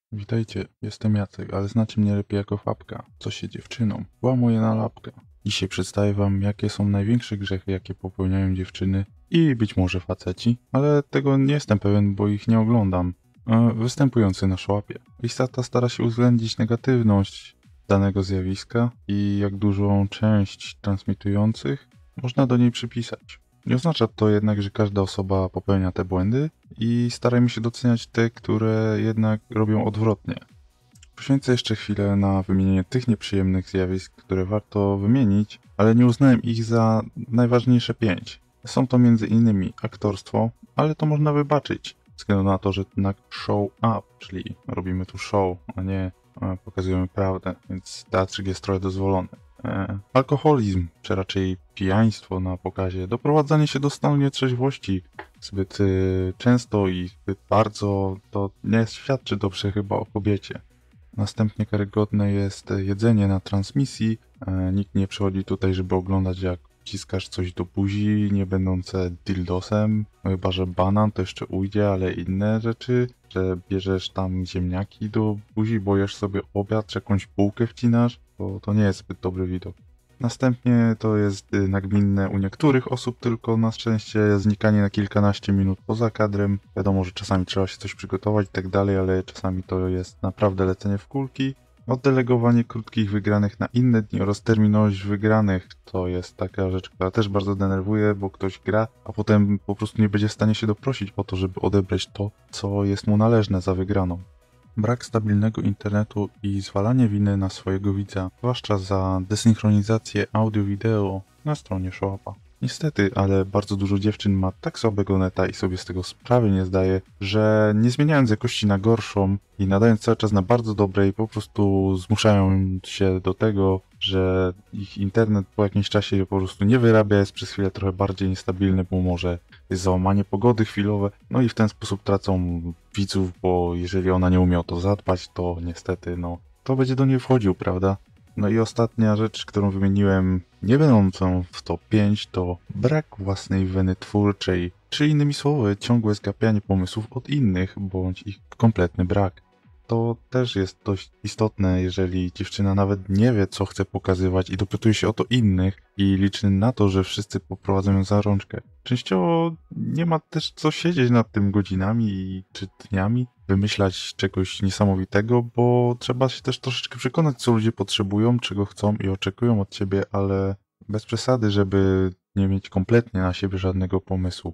Witajcie, jestem Jacek, ale znacie mnie lepiej jako Fabka. Co się dziewczyną? Łamuję na lapkę. Dzisiaj przedstawię wam, jakie są największe grzechy, jakie popełniają dziewczyny i być może faceci, ale tego nie jestem pewien, bo ich nie oglądam. Występujący na szłapie. Lista ta stara się uwzględnić negatywność danego zjawiska i jak dużą część transmitujących można do niej przypisać. Nie oznacza to jednak, że każda osoba popełnia te błędy i starajmy się doceniać te, które jednak robią odwrotnie. Poświęcę jeszcze chwilę na wymienienie tych nieprzyjemnych zjawisk, które warto wymienić, ale nie uznałem ich za najważniejsze 5. Są to m.in. aktorstwo, ale to można wybaczyć, ze względu na to, że jednak show up, czyli robimy tu show, a nie pokazujemy prawdę, więc teatrzyk jest trochę dozwolony. Alkoholizm, czy raczej pijaństwo na pokazie, doprowadzanie się do stanu nietrzeźwości zbyt często i zbyt bardzo, to nie świadczy dobrze chyba o kobiecie. Następnie karygodne jest jedzenie na transmisji. Nikt nie przychodzi tutaj, żeby oglądać, jak wciskasz coś do buzi, nie będące dildosem. No chyba, że banan to jeszcze ujdzie, ale inne rzeczy, że bierzesz tam ziemniaki do buzi, bo jesz sobie obiad, czy jakąś bułkę wcinasz, to nie jest zbyt dobry widok. Następnie to jest nagminne u niektórych osób, tylko na szczęście znikanie na kilkanaście minut poza kadrem. Wiadomo, że czasami trzeba się coś przygotować i tak dalej, ale czasami to jest naprawdę lecenie w kulki. Oddelegowanie krótkich wygranych na inne dni oraz terminowość wygranych to jest taka rzecz, która też bardzo denerwuje, bo ktoś gra, a potem po prostu nie będzie w stanie się doprosić po to, żeby odebrać to, co jest mu należne za wygraną. Brak stabilnego internetu i zwalanie winy na swojego widza, zwłaszcza za desynchronizację audio-wideo na stronie Showupa. Niestety, ale bardzo dużo dziewczyn ma tak słabego neta i sobie z tego sprawy nie zdaje, że nie zmieniając jakości na gorszą i nadając cały czas na bardzo dobrej, po prostu zmuszają się do tego, że ich internet po jakimś czasie po prostu nie wyrabia, jest przez chwilę trochę bardziej niestabilny, bo może jest załamanie pogody chwilowe, no i w ten sposób tracą widzów, bo jeżeli ona nie umie o to zadbać, to niestety, to będzie do niej wchodził, prawda? No i ostatnia rzecz, którą wymieniłem, nie będącą w top 5, to brak własnej weny twórczej, czy innymi słowy, ciągłe zgapianie pomysłów od innych, bądź ich kompletny brak. To też jest dość istotne, jeżeli dziewczyna nawet nie wie, co chce pokazywać i dopytuje się o to innych i liczy na to, że wszyscy poprowadzą ją za rączkę. Częściowo nie ma też co siedzieć nad tym godzinami czy dniami, wymyślać czegoś niesamowitego, bo trzeba się też troszeczkę przekonać, co ludzie potrzebują, czego chcą i oczekują od ciebie, ale bez przesady, żeby nie mieć kompletnie na siebie żadnego pomysłu.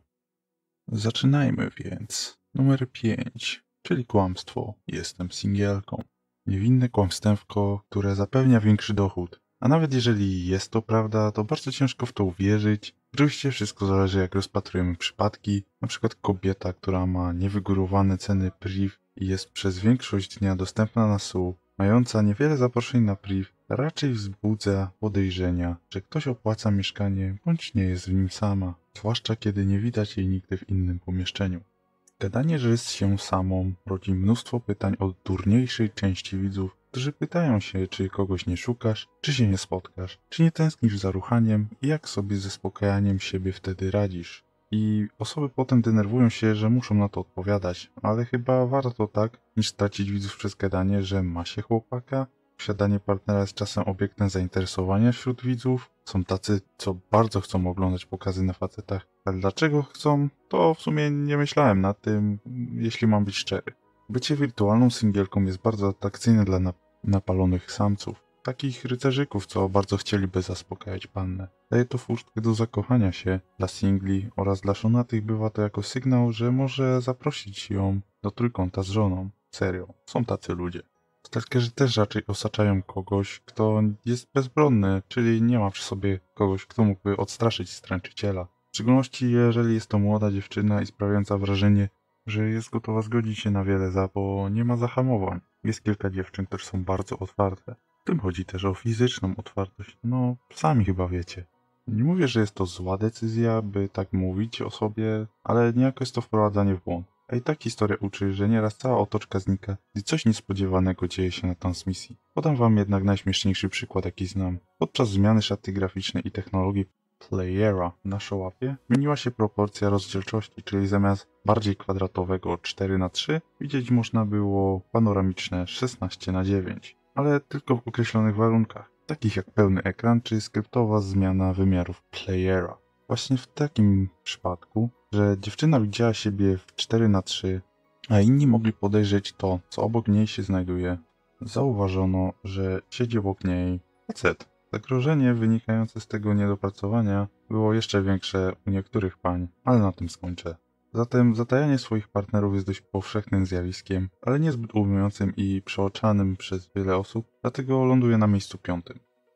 Zaczynajmy więc. Numer 5, czyli kłamstwo. Jestem singielką. Niewinne kłamstewko, które zapewnia większy dochód. A nawet jeżeli jest to prawda, to bardzo ciężko w to uwierzyć. Oczywiście wszystko zależy, jak rozpatrujemy przypadki. Na przykład kobieta, która ma niewygórowane ceny priv i jest przez większość dnia dostępna na SUU, mająca niewiele zaproszeń na priv, raczej wzbudza podejrzenia, że ktoś opłaca mieszkanie bądź nie jest w nim sama, zwłaszcza kiedy nie widać jej nigdy w innym pomieszczeniu. Gadanie, że jest się samą, rodzi mnóstwo pytań od durniejszej części widzów, którzy pytają się, czy kogoś nie szukasz, czy się nie spotkasz, czy nie tęsknisz za ruchaniem i jak sobie ze zaspokajaniem siebie wtedy radzisz. I osoby potem denerwują się, że muszą na to odpowiadać, ale chyba warto tak, niż stracić widzów przez gadanie, że ma się chłopaka. Posiadanie partnera jest czasem obiektem zainteresowania wśród widzów. Są tacy, co bardzo chcą oglądać pokazy na facetach. Ale dlaczego chcą, to w sumie nie myślałem nad tym, jeśli mam być szczery. Bycie wirtualną singielką jest bardzo atrakcyjne dla napalonych samców. Takich rycerzyków, co bardzo chcieliby zaspokajać pannę. Daje to furtkę do zakochania się dla singli oraz dla żonatych bywa to jako sygnał, że może zaprosić ją do trójkąta z żoną. Serio, są tacy ludzie. Stalkerzy też raczej osaczają kogoś, kto jest bezbronny, czyli nie ma przy sobie kogoś, kto mógłby odstraszyć stręczyciela. W szczególności jeżeli jest to młoda dziewczyna i sprawiająca wrażenie, że jest gotowa zgodzić się na wiele bo nie ma zahamowań. Jest kilka dziewczyn, które są bardzo otwarte. W tym chodzi też o fizyczną otwartość. No, sami chyba wiecie. Nie mówię, że jest to zła decyzja, by tak mówić o sobie, ale niejako jest to wprowadzanie w błąd. A i tak historia uczy, że nieraz cała otoczka znika, gdy coś niespodziewanego dzieje się na transmisji. Podam wam jednak najśmieszniejszy przykład, jaki znam. Podczas zmiany szaty graficznej i technologii playera na szałapie zmieniła się proporcja rozdzielczości, czyli zamiast bardziej kwadratowego 4:3 widzieć można było panoramiczne 16:9, ale tylko w określonych warunkach, takich jak pełny ekran czy skryptowa zmiana wymiarów playera. Właśnie w takim przypadku, że dziewczyna widziała siebie w 4:3, a inni mogli podejrzeć to, co obok niej się znajduje, zauważono, że siedzi obok niej facet. Zagrożenie wynikające z tego niedopracowania było jeszcze większe u niektórych pań, ale na tym skończę. Zatem zatajanie swoich partnerów jest dość powszechnym zjawiskiem, ale niezbyt ujmującym i przeoczanym przez wiele osób, dlatego ląduje na miejscu 5.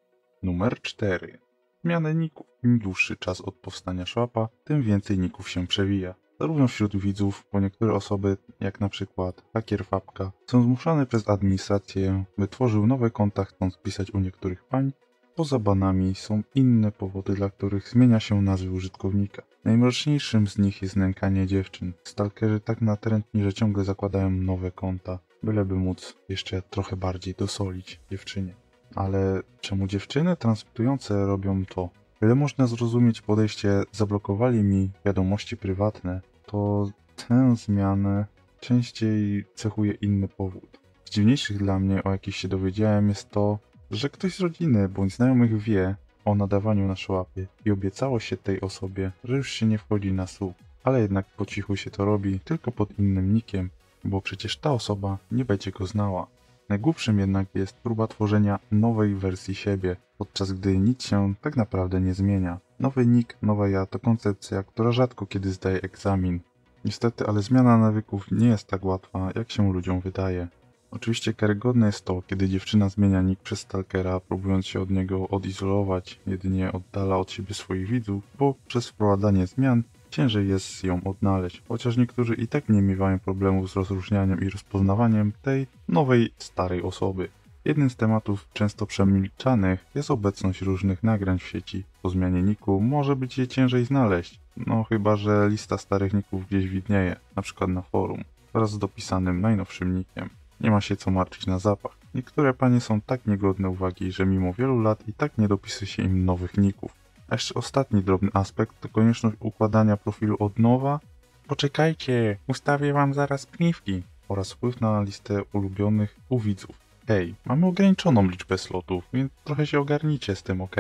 Numer 4. Zmiany ników. Im dłuższy czas od powstania szłapa, tym więcej ników się przewija. Zarówno wśród widzów, bo niektóre osoby, jak na przykład hakier Fapka, są zmuszane przez administrację, by tworzył nowe konta chcąc pisać u niektórych pań. Poza banami są inne powody, dla których zmienia się nazwy użytkownika. Najmroczniejszym z nich jest nękanie dziewczyn. Stalkerzy tak natrętni, że ciągle zakładają nowe konta, byleby móc jeszcze trochę bardziej dosolić dziewczynie. Ale czemu dziewczyny transmitujące robią to? Ile można zrozumieć podejście zablokowali mi wiadomości prywatne, to tę zmianę częściej cechuje inny powód. Z dziwniejszych dla mnie, o jakich się dowiedziałem, jest to, że ktoś z rodziny bądź znajomych wie o nadawaniu na szłapie i obiecało się tej osobie, że już się nie wchodzi na słuch, ale jednak po cichu się to robi tylko pod innym nickiem, bo przecież ta osoba nie będzie go znała. Najgłupszym jednak jest próba tworzenia nowej wersji siebie, podczas gdy nic się tak naprawdę nie zmienia. Nowy nick, nowa ja to koncepcja, która rzadko kiedy zdaje egzamin. Niestety, ale zmiana nawyków nie jest tak łatwa, jak się ludziom wydaje. Oczywiście karygodne jest to, kiedy dziewczyna zmienia nick przez stalkera, próbując się od niego odizolować, jedynie oddala od siebie swoich widzów, bo przez wprowadzanie zmian ciężej jest ją odnaleźć, chociaż niektórzy i tak nie miewają problemów z rozróżnianiem i rozpoznawaniem tej nowej, starej osoby. Jednym z tematów często przemilczanych jest obecność różnych nagrań w sieci. Po zmianie nicku może być je ciężej znaleźć, no chyba że lista starych nicków gdzieś widnieje, np. na forum, wraz z dopisanym najnowszym nickiem. Nie ma się co martwić na zapach. Niektóre panie są tak niegodne uwagi, że mimo wielu lat i tak nie dopisuje się im nowych nicków. A jeszcze ostatni drobny aspekt to konieczność układania profilu od nowa. Poczekajcie, ustawię wam zaraz pniwki. Oraz wpływ na listę ulubionych u widzów. Hej, mamy ograniczoną liczbę slotów, więc trochę się ogarnijcie z tym, ok?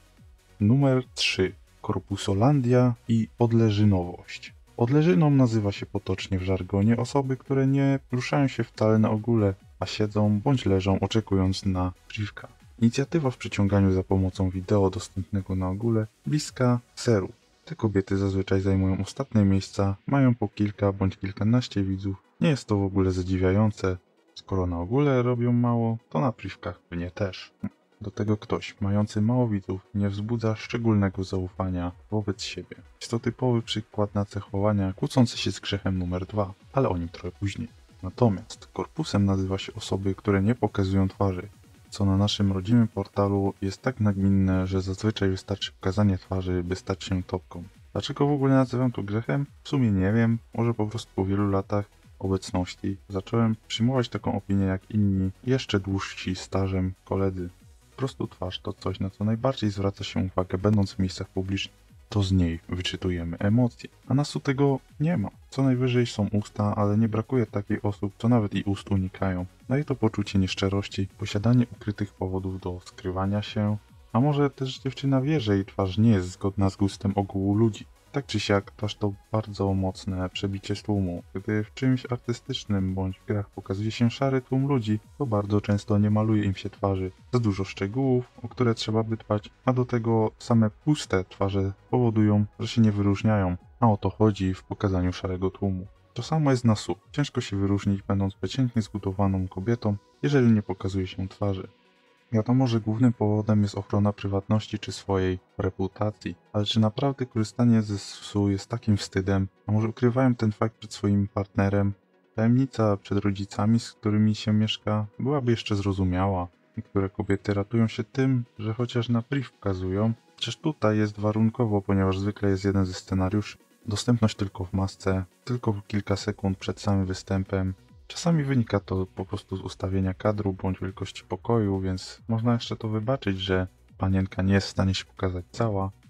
Numer 3. Korpusolandia i odleżynowość. Odleżyną nazywa się potocznie w żargonie osoby, które nie ruszają się wcale na ogóle, a siedzą bądź leżą oczekując na privka. Inicjatywa w przyciąganiu za pomocą wideo dostępnego na ogóle bliska zeru. Te kobiety zazwyczaj zajmują ostatnie miejsca, mają po kilka bądź kilkanaście widzów. Nie jest to w ogóle zadziwiające. Skoro na ogóle robią mało, to na privkach mnie też. Do tego ktoś, mający mało widzów, nie wzbudza szczególnego zaufania wobec siebie. Jest to typowy przykład nacechowania kłócący się z grzechem numer 2, ale o nim trochę później. Natomiast korpusem nazywa się osoby, które nie pokazują twarzy, co na naszym rodzimym portalu jest tak nagminne, że zazwyczaj wystarczy pokazanie twarzy, by stać się topką. Dlaczego w ogóle nazywam to grzechem? W sumie nie wiem, może po prostu po wielu latach obecności zacząłem przyjmować taką opinię jak inni, jeszcze dłużsi stażem koledzy. Po prostu twarz to coś, na co najbardziej zwraca się uwagę będąc w miejscach publicznych. To z niej wyczytujemy emocje, a nas tu tego nie ma. Co najwyżej są usta, ale nie brakuje takich osób, co nawet i ust unikają. Daje to poczucie nieszczerości, posiadanie ukrytych powodów do skrywania się, a może też dziewczyna wie, że jej twarz nie jest zgodna z gustem ogółu ludzi. Tak czy siak, twarz to bardzo mocne przebicie z tłumu. Gdy w czymś artystycznym bądź w grach pokazuje się szary tłum ludzi, to bardzo często nie maluje im się twarzy. Za dużo szczegółów, o które trzeba by dbać, a do tego same puste twarze powodują, że się nie wyróżniają, a o to chodzi w pokazaniu szarego tłumu. To samo jest na słuch. Ciężko się wyróżnić będąc przeciętnie zbudowaną kobietą, jeżeli nie pokazuje się twarzy. Wiadomo, że głównym powodem jest ochrona prywatności czy swojej reputacji, ale czy naprawdę korzystanie ze SU jest takim wstydem? A może ukrywają ten fakt przed swoim partnerem? Tajemnica przed rodzicami, z którymi się mieszka, byłaby jeszcze zrozumiała. Niektóre kobiety ratują się tym, że chociaż na priv pokazują, chociaż tutaj jest warunkowo, ponieważ zwykle jest jeden ze scenariuszy. Dostępność tylko w masce, tylko kilka sekund przed samym występem. Czasami wynika to po prostu z ustawienia kadru bądź wielkości pokoju, więc można jeszcze to wybaczyć, że panienka nie jest w stanie się pokazać cała,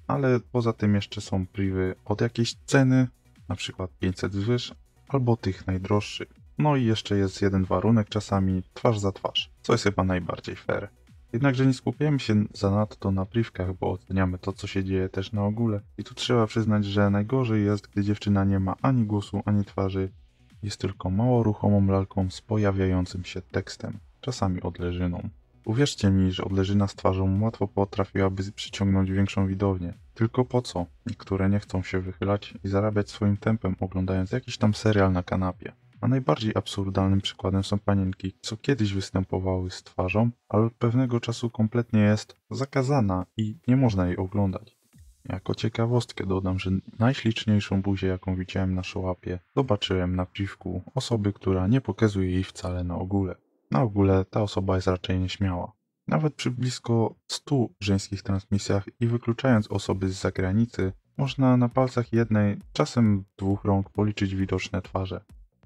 ale poza tym jeszcze są privy od jakiejś ceny, na przykład 500 zwyż, albo tych najdroższych. No i jeszcze jest jeden warunek, czasami twarz za twarz, co jest chyba najbardziej fair. Jednakże nie skupiamy się zanadto na privkach, bo oceniamy to, co się dzieje też na ogóle. I tu trzeba przyznać, że najgorzej jest, gdy dziewczyna nie ma ani głosu, ani twarzy, jest tylko mało ruchomą lalką z pojawiającym się tekstem, czasami odleżyną. Uwierzcie mi, że odleżyna z twarzą łatwo potrafiłaby przyciągnąć większą widownię. Tylko po co? Niektóre nie chcą się wychylać i zarabiać swoim tempem, oglądając jakiś tam serial na kanapie. A najbardziej absurdalnym przykładem są panienki, co kiedyś występowały z twarzą, ale od pewnego czasu kompletnie jest zakazana i nie można jej oglądać. Jako ciekawostkę dodam, że najśliczniejszą buzię, jaką widziałem na show-upie, zobaczyłem na piwku osoby, która nie pokazuje jej wcale na ogóle. Na ogóle ta osoba jest raczej nieśmiała. Nawet przy blisko 100 żeńskich transmisjach i wykluczając osoby z zagranicy, można na palcach jednej, czasem dwóch rąk policzyć widoczne twarze.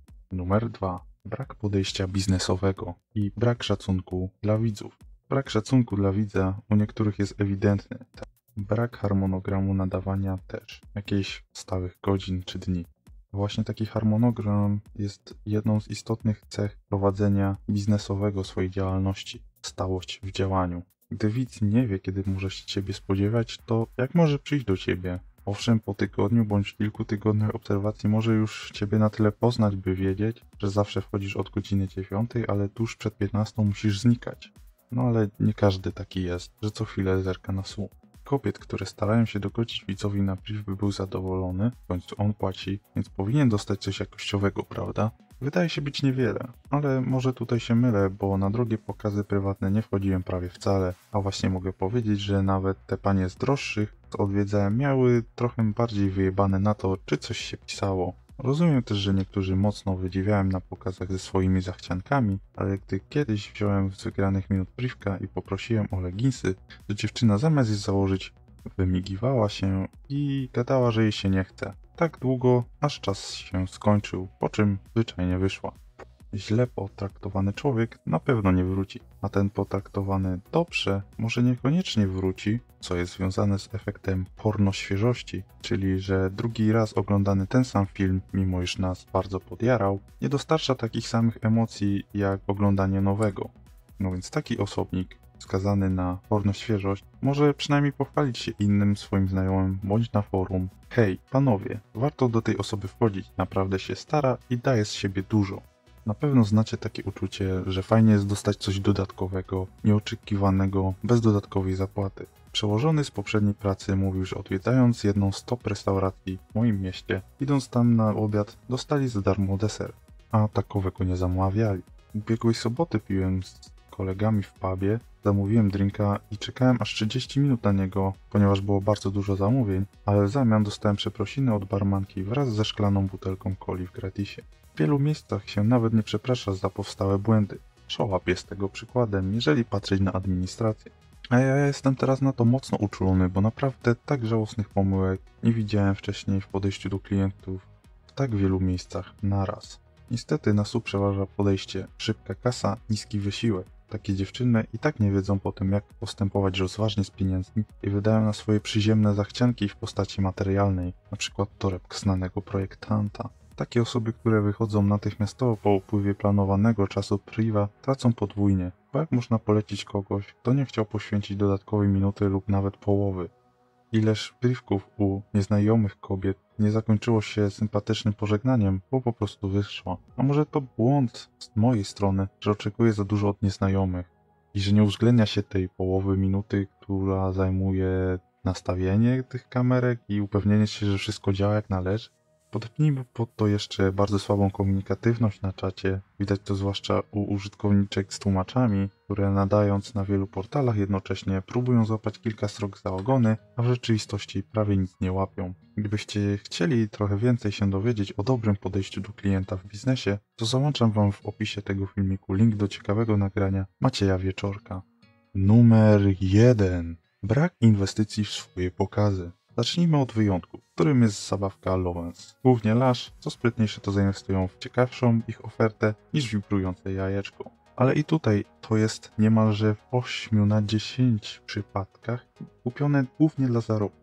Numer 2. Brak podejścia biznesowego i brak szacunku dla widzów. Brak szacunku dla widza u niektórych jest ewidentny. Brak harmonogramu nadawania też, jakichś stałych godzin czy dni. Właśnie taki harmonogram jest jedną z istotnych cech prowadzenia biznesowego swojej działalności. Stałość w działaniu. Gdy widz nie wie, kiedy może się ciebie spodziewać, to jak może przyjść do ciebie? Owszem, po tygodniu bądź kilku tygodniach obserwacji może już ciebie na tyle poznać, by wiedzieć, że zawsze wchodzisz od godziny 9, ale tuż przed 15 musisz znikać. No ale nie każdy taki jest, że co chwilę zerka na słuch. Kobiet, które starają się dogodzić widzowi na priv, by był zadowolony, w końcu on płaci, więc powinien dostać coś jakościowego, prawda? Wydaje się być niewiele, ale może tutaj się mylę, bo na drogie pokazy prywatne nie wchodziłem prawie wcale, a właśnie mogę powiedzieć, że nawet te panie z droższych, co odwiedzałem, miały trochę bardziej wyjebane na to, czy coś się pisało. Rozumiem też, że niektórzy mocno wydziwiałem na pokazach ze swoimi zachciankami, ale gdy kiedyś wziąłem z wygranych minut privka i poprosiłem o leginsy, to dziewczyna zamiast je założyć, wymigiwała się i gadała, że jej się nie chce. Tak długo, aż czas się skończył, po czym zwyczajnie wyszła. Źle potraktowany człowiek na pewno nie wróci, a ten potraktowany dobrze może niekoniecznie wróci, co jest związane z efektem pornoświeżości, czyli że drugi raz oglądany ten sam film, mimo iż nas bardzo podjarał, nie dostarcza takich samych emocji jak oglądanie nowego. No więc taki osobnik skazany na pornoświeżość może przynajmniej pochwalić się innym swoim znajomym bądź na forum: hej, panowie, warto do tej osoby wchodzić, naprawdę się stara i daje z siebie dużo. Na pewno znacie takie uczucie, że fajnie jest dostać coś dodatkowego, nieoczekiwanego, bez dodatkowej zapłaty. Przełożony z poprzedniej pracy mówił, że odwiedzając jedną z top restauracji w moim mieście, idąc tam na obiad, dostali za darmo deser, a takowego nie zamawiali. Ubiegłej soboty piłem z kolegami w pubie, zamówiłem drinka i czekałem aż 30 minut na niego, ponieważ było bardzo dużo zamówień, ale w zamian dostałem przeprosiny od barmanki wraz ze szklaną butelką coli w gratisie. W wielu miejscach się nawet nie przeprasza za powstałe błędy. Show-up jest tego przykładem, jeżeli patrzeć na administrację. A ja jestem teraz na to mocno uczulony, bo naprawdę tak żałosnych pomyłek nie widziałem wcześniej w podejściu do klientów w tak wielu miejscach naraz. Niestety na SU przeważa podejście szybka kasa, niski wysiłek. Takie dziewczyny i tak nie wiedzą potem, jak postępować rozważnie z pieniędzmi i wydają na swoje przyziemne zachcianki w postaci materialnej, np. torebk znanego projektanta. Takie osoby, które wychodzą natychmiastowo po upływie planowanego czasu priva, tracą podwójnie, bo jak można polecić kogoś, kto nie chciał poświęcić dodatkowej minuty lub nawet połowy. Ileż privków u nieznajomych kobiet nie zakończyło się sympatycznym pożegnaniem, bo po prostu wyszła. A może to błąd z mojej strony, że oczekuję za dużo od nieznajomych i że nie uwzględnia się tej połowy minuty, która zajmuje nastawienie tych kamerek i upewnienie się, że wszystko działa jak należy. Podepnijmy pod to jeszcze bardzo słabą komunikatywność na czacie. Widać to zwłaszcza u użytkowniczek z tłumaczami, które nadając na wielu portalach jednocześnie próbują złapać kilka srok za ogony, a w rzeczywistości prawie nic nie łapią. Gdybyście chcieli trochę więcej się dowiedzieć o dobrym podejściu do klienta w biznesie, to załączam wam w opisie tego filmiku link do ciekawego nagrania Macieja Wieczorka. Numer 1. Brak inwestycji w swoje pokazy. Zacznijmy od wyjątku, którym jest zabawka Lowens. Głównie Lush, co sprytniejsze to zainwestują w ciekawszą ich ofertę niż wibrujące jajeczko. Ale i tutaj to jest niemalże w 8 na 10 przypadkach kupione głównie dla zarobku.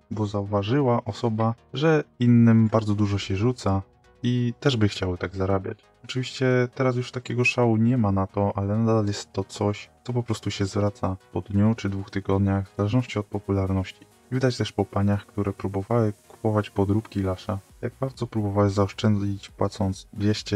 bo zauważyła osoba, że innym bardzo dużo się rzuca i też by chciały tak zarabiać. Oczywiście teraz już takiego szału nie ma na to, ale nadal jest to coś, co po prostu się zwraca po dniu czy 2 tygodniach, w zależności od popularności. Widać też po paniach, które próbowały kupować podróbki Lasha, jak bardzo próbowały zaoszczędzić płacąc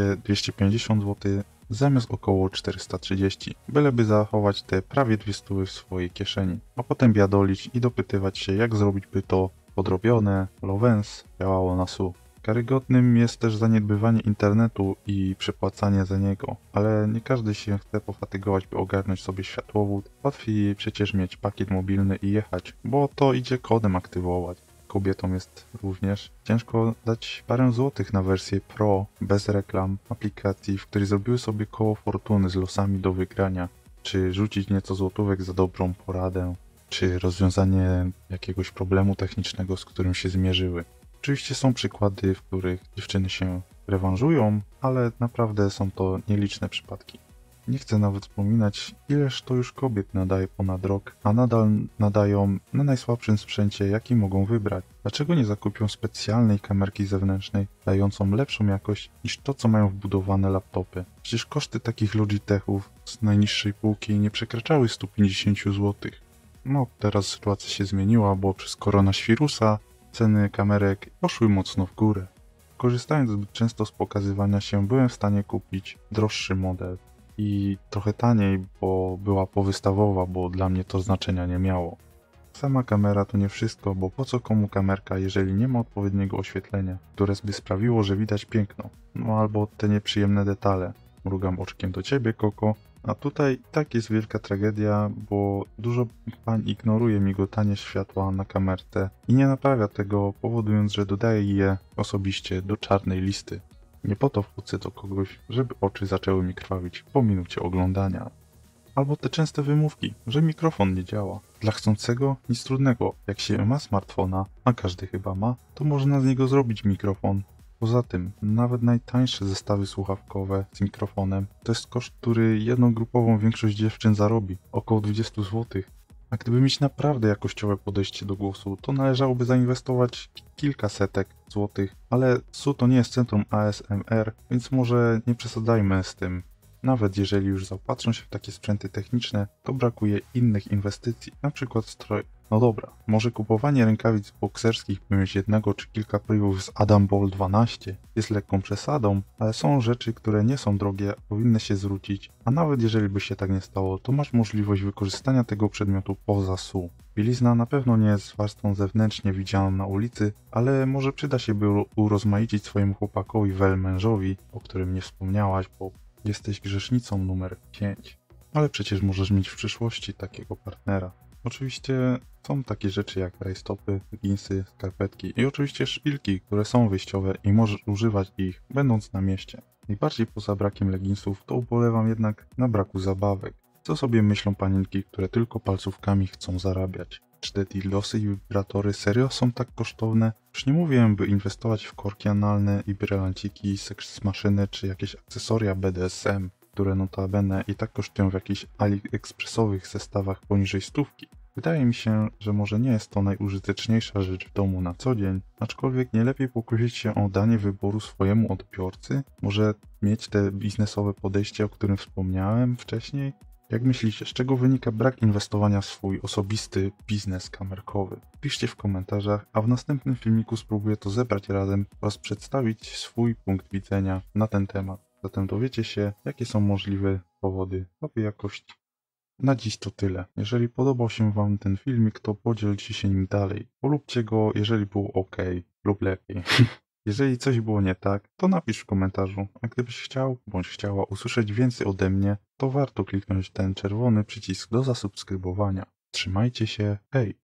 200-250 zł zamiast około 430, byleby zachować te prawie 200 w swojej kieszeni, a potem biadolić i dopytywać się, jak zrobić by to podrobione, Lovens działało na SU. Karygodnym jest też zaniedbywanie internetu i przepłacanie za niego, ale nie każdy się chce pofatygować, by ogarnąć sobie światłowód. Łatwiej przecież mieć pakiet mobilny i jechać, bo to idzie kodem aktywować. Kobietom jest również ciężko dać parę złotych na wersję Pro, bez reklam, aplikacji, w której zrobiły sobie koło fortuny z losami do wygrania, czy rzucić nieco złotówek za dobrą poradę, czy rozwiązanie jakiegoś problemu technicznego, z którym się zmierzyły. Oczywiście są przykłady, w których dziewczyny się rewanżują, ale naprawdę są to nieliczne przypadki. Nie chcę nawet wspominać, ileż to już kobiet nadaje ponad rok, a nadal nadają na najsłabszym sprzęcie, jaki mogą wybrać. Dlaczego nie zakupią specjalnej kamerki zewnętrznej, dającą lepszą jakość niż to, co mają wbudowane laptopy? Przecież koszty takich Logitechów z najniższej półki nie przekraczały 150 zł. No, teraz sytuacja się zmieniła, bo przez koronawirusa ceny kamerek poszły mocno w górę. Korzystając zbyt często z pokazywania się, byłem w stanie kupić droższy model i trochę taniej, bo była powystawowa, bo dla mnie to znaczenia nie miało. Sama kamera to nie wszystko, bo po co komu kamerka, jeżeli nie ma odpowiedniego oświetlenia, które by sprawiło, że widać piękno, no albo te nieprzyjemne detale. Mrugam oczkiem do ciebie, Koko. A tutaj tak jest wielka tragedia, bo dużo pań ignoruje migotanie światła na kamerce i nie naprawia tego, powodując, że dodaje je osobiście do czarnej listy. Nie po to wchodzę do kogoś, żeby oczy zaczęły mi krwawić po minucie oglądania. Albo te częste wymówki, że mikrofon nie działa. Dla chcącego nic trudnego, jak się ma smartfona, a każdy chyba ma, to można z niego zrobić mikrofon. Poza tym, nawet najtańsze zestawy słuchawkowe z mikrofonem to jest koszt, który jedną grupową większość dziewczyn zarobi, około 20 zł. A gdyby mieć naprawdę jakościowe podejście do głosu, to należałoby zainwestować kilka setek złotych, ale SU to nie jest centrum ASMR, więc może nie przesadzajmy z tym. Nawet jeżeli już zaopatrzą się w takie sprzęty techniczne, to brakuje innych inwestycji, np. stroj. No dobra, może kupowanie rękawic bokserskich, by mieć jednego czy kilka prywów z Adam Ball 12 jest lekką przesadą, ale są rzeczy, które nie są drogie, a powinny się zwrócić, a nawet jeżeli by się tak nie stało, to masz możliwość wykorzystania tego przedmiotu poza SU. Bielizna na pewno nie jest warstwą zewnętrznie widzianą na ulicy, ale może przyda się, by urozmaicić swojemu chłopakowi mężowi, o którym nie wspomniałaś, bo jesteś grzesznicą numer 5. Ale przecież możesz mieć w przyszłości takiego partnera. Oczywiście są takie rzeczy jak rajstopy, leginsy, skarpetki i oczywiście szpilki, które są wyjściowe i możesz używać ich będąc na mieście. Najbardziej poza brakiem leginsów to ubolewam jednak na braku zabawek. Co sobie myślą panienki, które tylko palcówkami chcą zarabiać? Czy te dildosy i wibratory serio są tak kosztowne? Już nie mówię, by inwestować w korki analne i brylanciki, seks maszyny czy jakieś akcesoria BDSM, które notabene i tak kosztują w jakichś AliExpressowych zestawach poniżej 100. Wydaje mi się, że może nie jest to najużyteczniejsza rzecz w domu na co dzień, aczkolwiek nie lepiej pokusić się o danie wyboru swojemu odbiorcy? Może mieć te biznesowe podejście, o którym wspomniałem wcześniej? Jak myślicie, z czego wynika brak inwestowania w swój osobisty biznes kamerkowy? Piszcie w komentarzach, a w następnym filmiku spróbuję to zebrać razem oraz przedstawić swój punkt widzenia na ten temat. Zatem dowiecie się, jakie są możliwe powody słabej jakości. Na dziś to tyle. Jeżeli podobał się Wam ten filmik, to podzielcie się nim dalej. Polubcie go, jeżeli było ok lub lepiej. Jeżeli coś było nie tak, to napisz w komentarzu, a gdybyś chciał bądź chciała usłyszeć więcej ode mnie, to warto kliknąć ten czerwony przycisk do zasubskrybowania. Trzymajcie się, hej!